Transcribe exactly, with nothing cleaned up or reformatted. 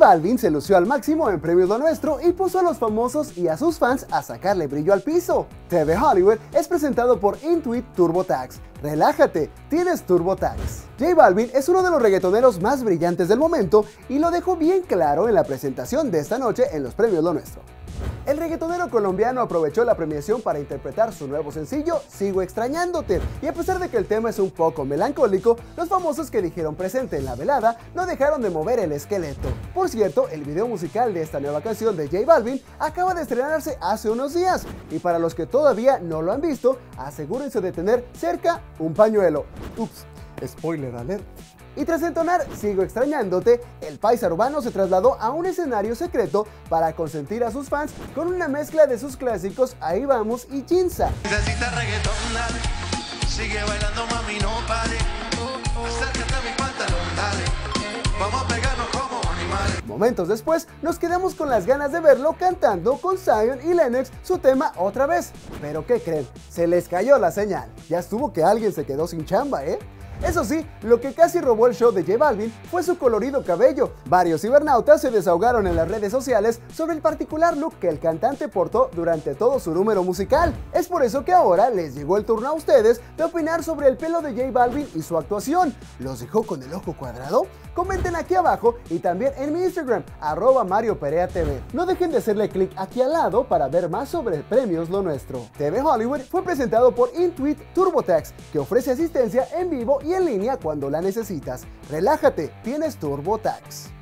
Balvin se lució al máximo en Premios Lo Nuestro y puso a los famosos y a sus fans a sacarle brillo al piso. T V Hollywood es presentado por Intuit TurboTax. Relájate, tienes TurboTax. J Balvin es uno de los reggaetoneros más brillantes del momento y lo dejó bien claro en la presentación de esta noche en los Premios Lo Nuestro. El reggaetonero colombiano aprovechó la premiación para interpretar su nuevo sencillo Sigo Extrañándote, y a pesar de que el tema es un poco melancólico, los famosos que dijeron presente en la velada no dejaron de mover el esqueleto. Por cierto, el video musical de esta nueva canción de J Balvin acaba de estrenarse hace unos días, y para los que todavía no lo han visto, asegúrense de tener cerca un pañuelo. Ups, spoiler alert. Y tras entonar Sigo Extrañándote, el paisa urbano se trasladó a un escenario secreto para consentir a sus fans con una mezcla de sus clásicos Ahí Vamos y Ginza. Necesita reggaetón, dale. Sigue bailando, mami, no pare. Acércate a mi pantalón, dale. Vamos a pegarnos como animales. Momentos después, nos quedamos con las ganas de verlo cantando con Zion y Lennox su tema otra vez. Pero ¿qué creen? Se les cayó la señal. Ya estuvo que alguien se quedó sin chamba, ¿eh? Eso sí, lo que casi robó el show de J Balvin fue su colorido cabello. Varios cibernautas se desahogaron en las redes sociales sobre el particular look que el cantante portó durante todo su número musical. Es por eso que ahora les llegó el turno a ustedes de opinar sobre el pelo de J Balvin y su actuación. ¿Los dejó con el ojo cuadrado? Comenten aquí abajo y también en mi Instagram, arroba Mario Perea T V. No dejen de hacerle clic aquí al lado para ver más sobre Premios Lo Nuestro. T V Hollywood fue presentado por Intuit TurboTax, que ofrece asistencia en vivo y en línea cuando la necesitas. Relájate, tienes TurboTax.